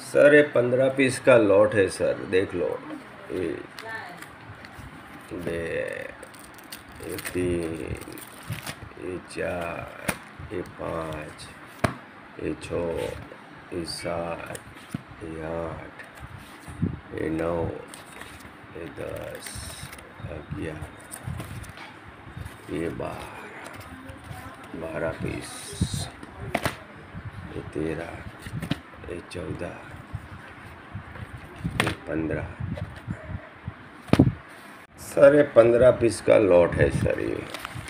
Sir ये 15 piece का lot है सर, देख लो। ये बे, ये 3, ये 4, ये 5, ये 6, ये 7, ये 8, ये 9, ये 10, 11, ये 12 पीस, ये 13, ये 14, ये 15। सर ये 15 पीस का लॉट है सर। ये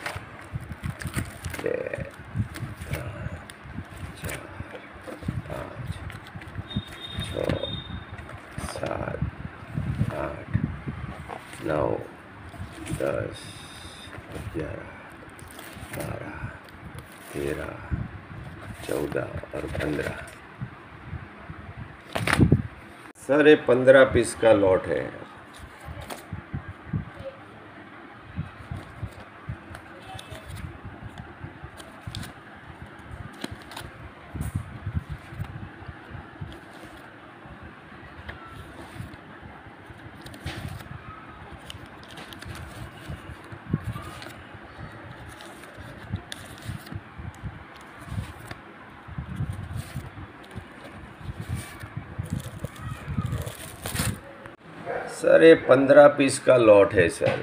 4, 5, 6, 7, 8, 9, 10, 11, 12, 13, 14 और 15। सर ये 15 पीस का लॉट है। सर ये 15 पीस का लॉट है सर।